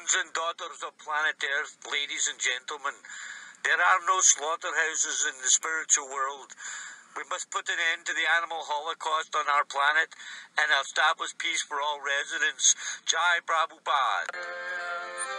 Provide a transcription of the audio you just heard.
sons and daughters of planet Earth, ladies and gentlemen, there are no slaughterhouses in the spiritual world. We must put an end to the animal holocaust on our planet and establish peace for all residents. Jai Prabhupada.